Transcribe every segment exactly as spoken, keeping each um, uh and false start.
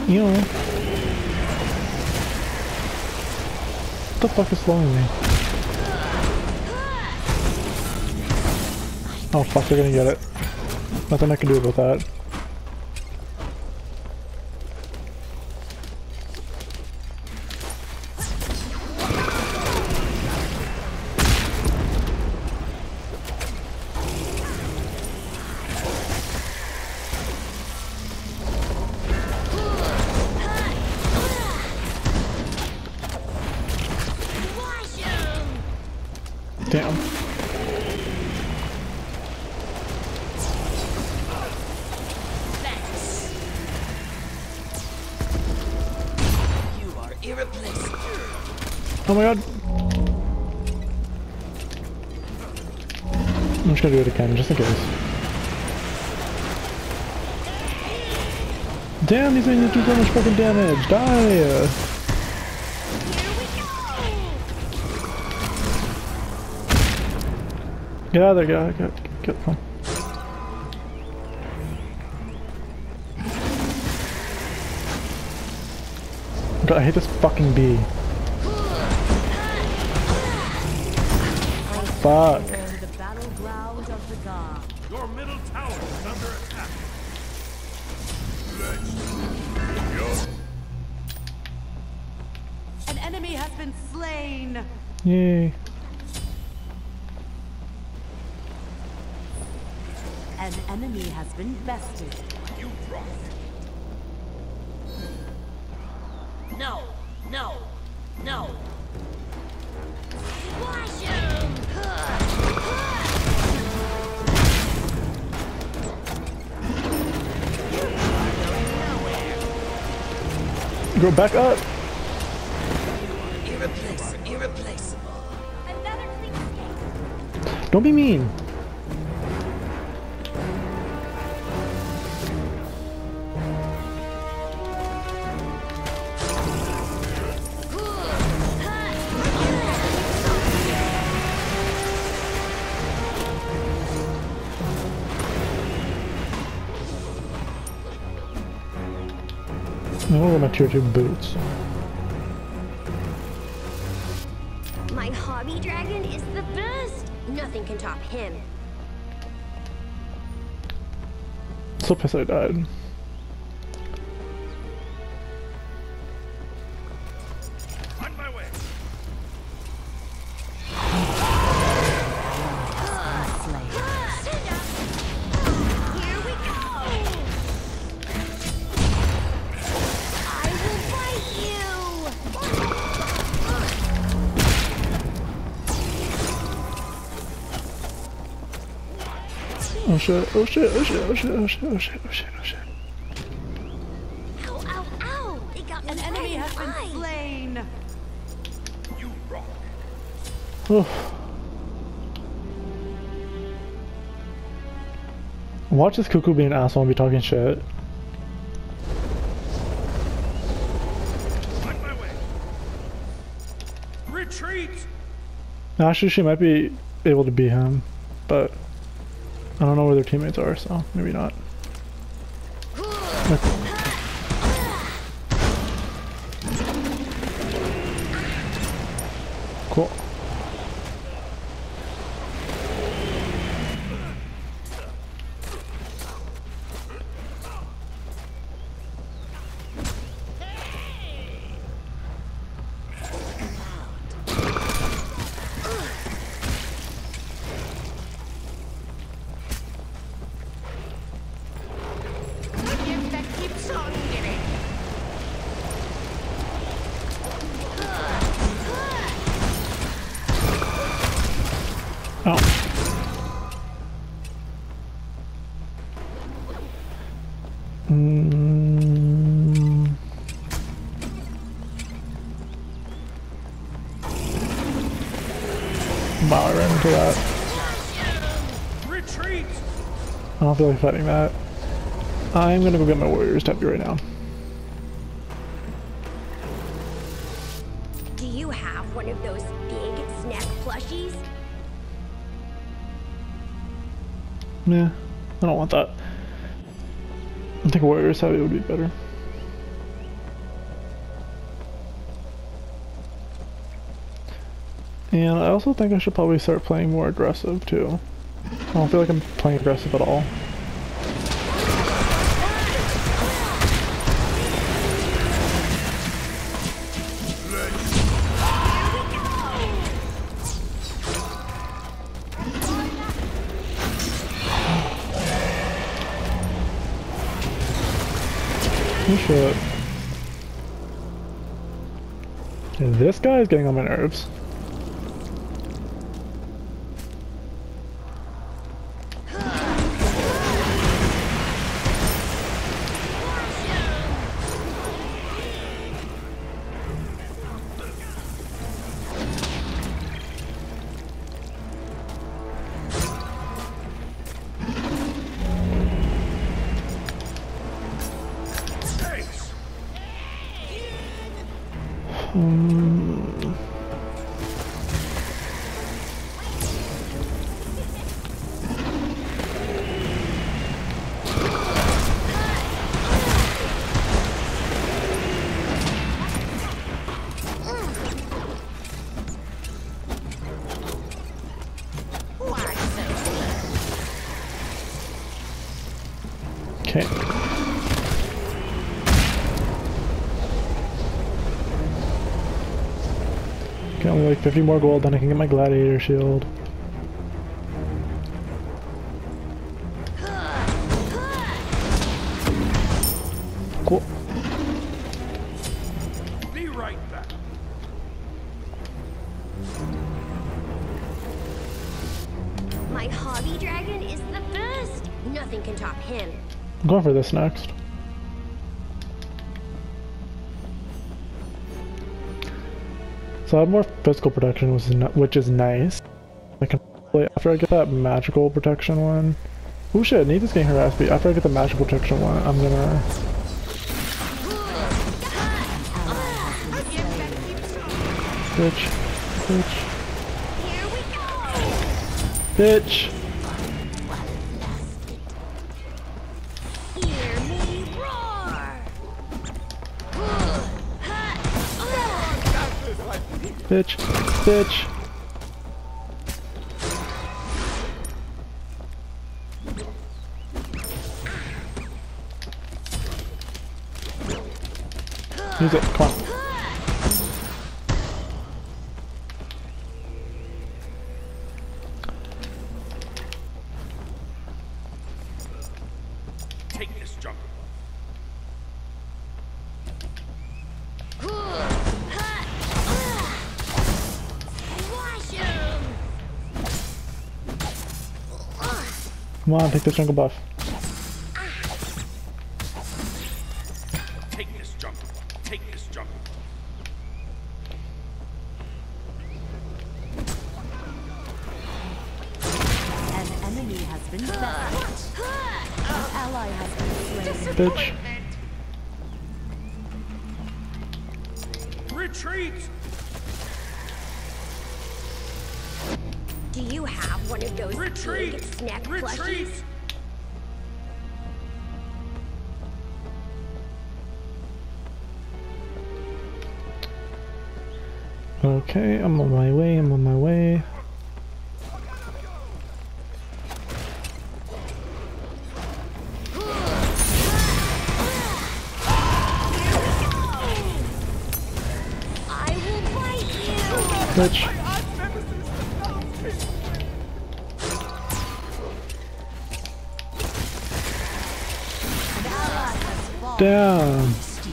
You know. What the fuck is slowing me? Oh fuck, they're gonna get it. Nothing I can do about that. Damn. Thanks. You are irreplaceable. Oh my god. I'm just gonna do it again, just in case. Damn, these minions do so much fucking damage. Die! Get out of there, get out of there, get, get, come. God, I hate this fucking bee. Fuck. The battleground of the god. Your middle tower is under attack. An enemy has been slain. Yay. An enemy has been bested. You rock. No, no, no. Squash him! Go back up. Irreplaceable. Irreplaceable. Another clean escape. Don't be mean. I'm gonna get my tier two boots. My hobby dragon is the best. Nothing can top him. So pissed I died. On my way. Here we go. I will fight you. Oh shit, oh shit, oh shit, oh shit, oh shit, oh shit, oh shit, oh shit. Ow, ow, ow. They got me An enemy right has in been the eye. slain. You rock. Oh. Watch this cuckoo be an asshole and be talking shit. On my way. Retreat. Actually, she might be able to beat him, but I don't know where their teammates are, so maybe not. Cool. Gift that keeps on giving. Oh. Mm. Wow, I ran into that. Retreat. I don't feel like fighting that. I'm gonna go get my warriors tappy right now. Do you have one of those big snack plushies? Nah, I don't want that. I think warriors tappy would be better. And I also think I should probably start playing more aggressive too. I don't feel like I'm playing aggressive at all. Oh shit. Yeah, this guy is getting on my nerves. Um, okay. Got only like fifty more gold, then I can get my gladiator shield. Cool. Be right back. My hobby dragon is the best. Nothing can top him. I'm going for this next. So I have more physical protection, which is, n which is nice. I can play after I get that magical protection one. Oh shit, Nita's getting her ass beat. After I get the magical protection one, I'm gonna... Bitch. Bitch. Here we go. Bitch. Hear me roar. Bitch. Bitch. Use it, come on. Take this jungle. Wash him. Come on, take this jungle buff. Take this jungle. Take this jungle. An enemy has been bested. An ally has been slain. Bitch. Retreat! Do you have one of those Retreat! big snack Retreat! plushies? Okay, I'm on my way, I'm on my way. I will bite you. Bitch. Damn.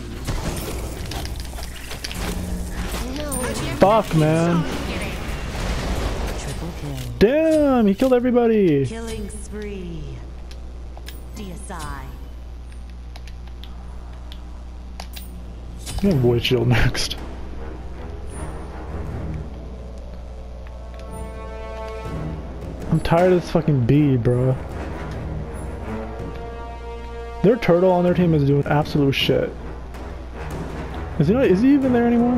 Fuck, man. Triple kill. Damn, he killed everybody. Killing spree. D S I. I'm gonna void shield next. I'm tired of this fucking bee, bro. Their turtle on their team is doing absolute shit. Is he not, is he even there anymore?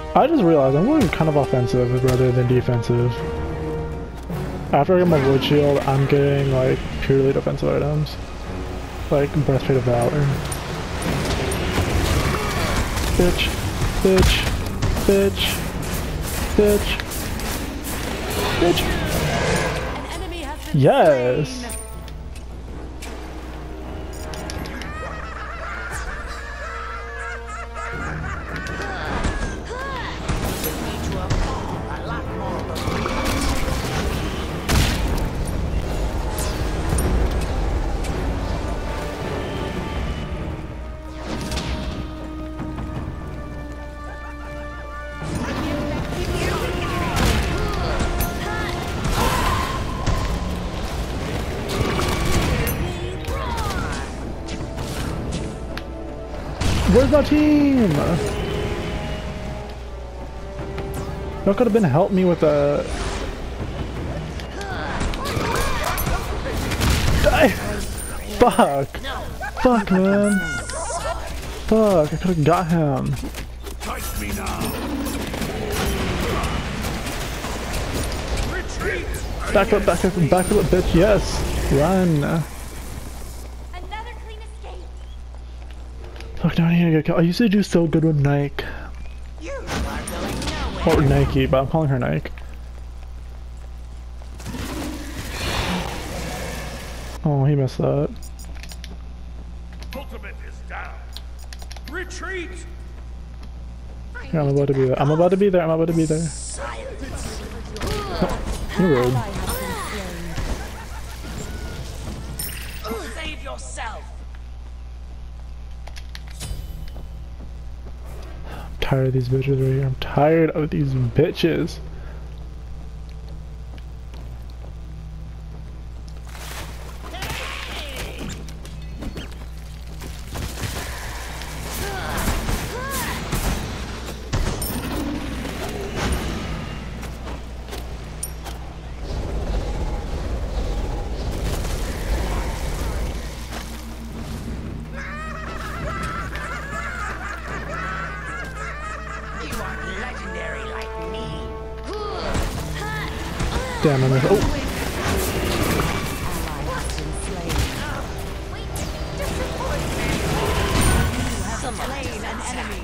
I just realized I'm going kind of offensive rather than defensive. After I get my void shield, I'm getting like purely defensive items. Like Breastplate of Valor. Bitch. Bitch. Bitch. Bitch. Bitch. An enemy has been Yes! slain. Where's my team? Y'all could have been helping me with the. Die! Fuck! Fuck, man! Fuck! I could have got him. Fight me now. Retreat. Back up! Back up! Back up, bitch! Yes! Run! Another clean escape. Fuck! Now I need to get killed. I used to do so good with Nike. You are going nowhere. Or Nike, but I'm calling her Nike. Oh, he missed that. Ultimate is down. Retreat. Yeah, I'm about to be there. I'm about to be there. I'm about to be there. Silence. You're rude. Ally has been slain. Save yourself. I'm tired of these bitches right here. I'm tired of these bitches. You are legendary like me. Damn, I missed. Oh! Ally has been slain. Wait, just support me. Slain an enemy.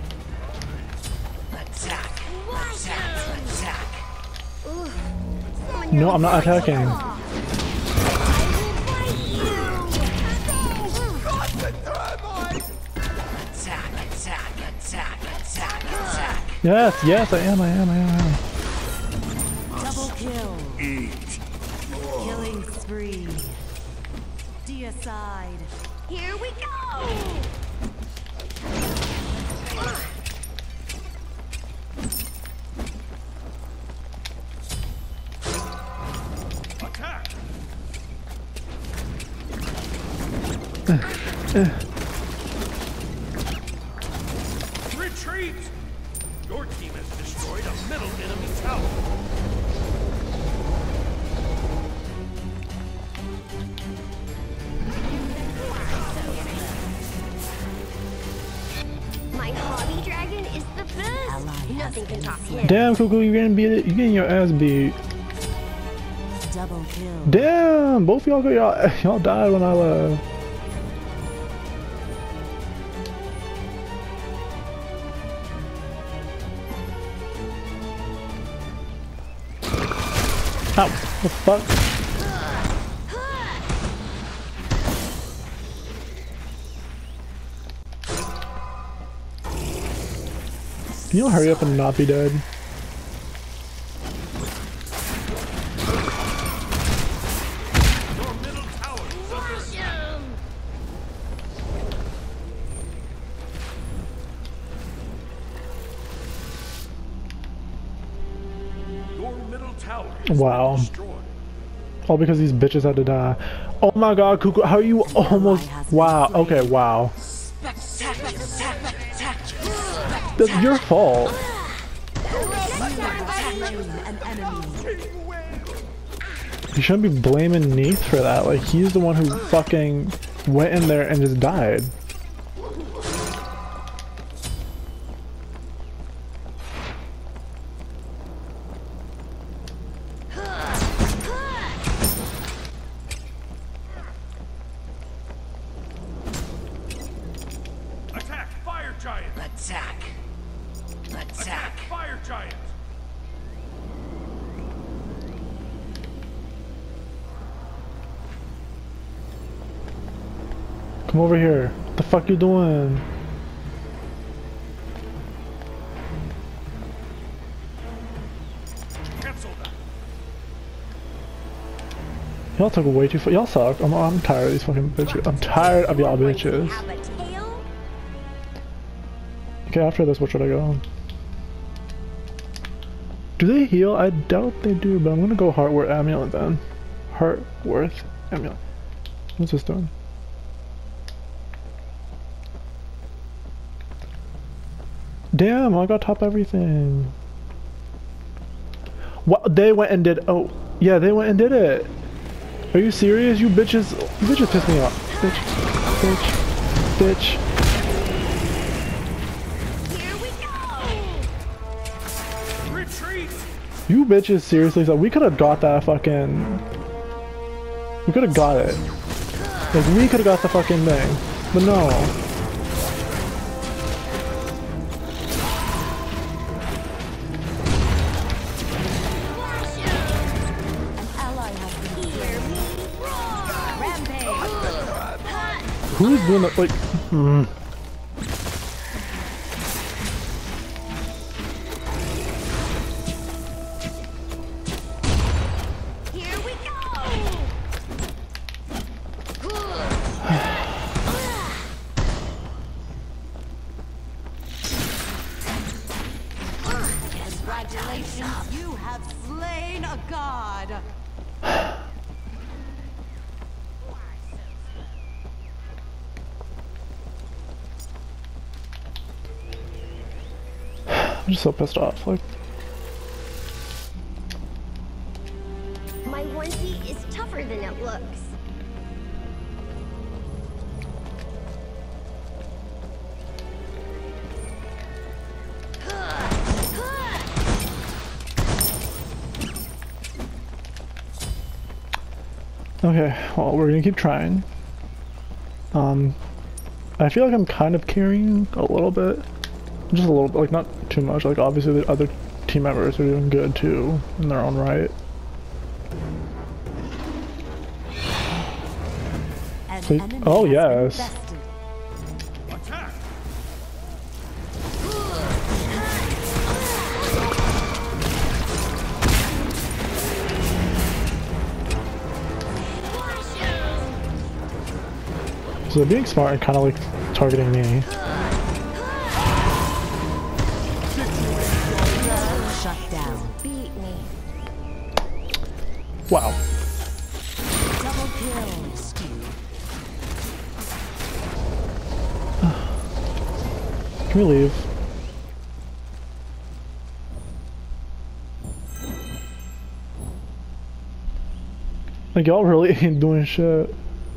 Attack. Attack. Attack. Someone No, knows I'm not my attacking. law. Attack. Attack. Attack. Attack. Attack. Yes, yes, I am, I am, I am. I am. Double kill. Killing spree. Deicide. Here we go. Attack. Retreat. Your team has destroyed a middle enemy tower. My hobby dragon is the best. Ally Nothing has can been top slain. him. Damn, Cuckoo, you're getting beat. You're getting your ass beat. Double kill. Damn, both y'all got y'all y'all died when I left. Ow, what the fuck? Can you hurry up and not be dead? Your middle tower is under attack. Your middle tower is Wow. destroyed. All because these bitches had to die. Oh my god, Cuckoo, how are you almost... Wow, okay, wow. Attack. Attack. Attack. That's your fault. Slain an enemy. You shouldn't be blaming Neith for that. Like, he's the one who fucking went in there and just died. attack. Attack. Fire giant. Come over here. What the fuck you doing? Cancel that. Y'all took way too far. Y'all suck. I'm, I'm tired of these fucking bitches. I'm tired of y'all bitches. Have a tail? Okay, after this, where should I go? Do they heal? I doubt they do, but I'm gonna go Heartworth Amulet then. Heartworth Amulet. What's this doing? Damn, I got top everything. What? They went and did. Oh, yeah, they went and did it. Are you serious? You bitches. You bitches piss me off. Bitch. Bitch. Bitch. Here we go! Retreat. You bitches seriously. So we could have got that fucking. We could have got it. Like, we could have got the fucking thing. But no. Who's doing that? Like, mm. Here we go! Congratulations, you have slain a god. I'm just so pissed off. Like, My onesie is tougher than it looks. okay, well, we're gonna keep trying. Um, I feel like I'm kind of carrying a little bit. Just a little bit, like not too much. Like obviously the other team members are doing good too in their own right. An Please- enemy oh, has yes. been bested. Attack. So they're being smart and kind of like targeting me. Shut down. Beat me. Wow. Double kill. Can we leave? Like y'all really ain't doing shit.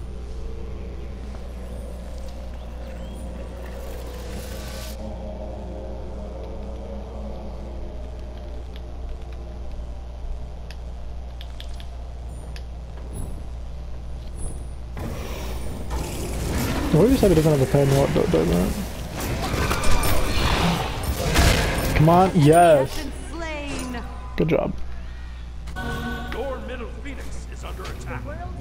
What you said it doesn't have a pen, what does that? Come on, yes! Has been slain. Good job. Your middle phoenix is under attack.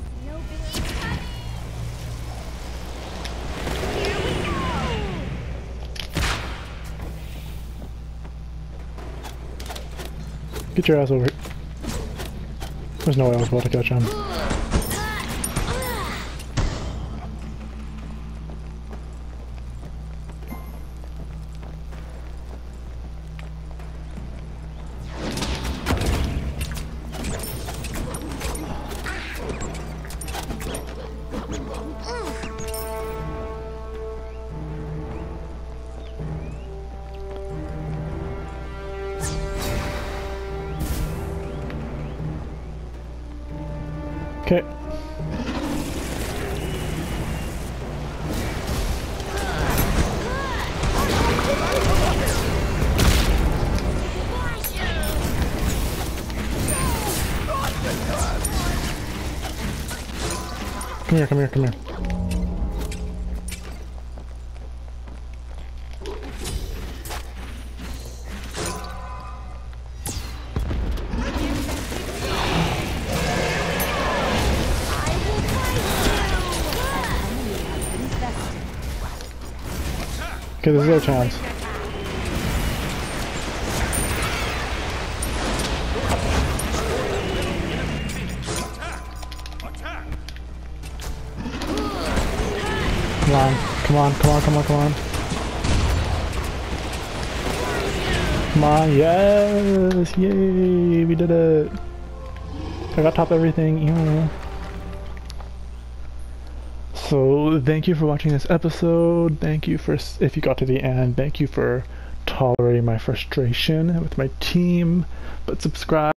Get your ass over here. There's no way I was about to catch him. Okay. Come here, come here, come here. Okay, this is our chance. Attack! Come on, come on, come on, come on, come on. Come on, yes! Yay! We did it! I got top everything, ew. So, thank you for watching this episode. Thank you for, if you got to the end, thank you for tolerating my frustration with my team. But subscribe.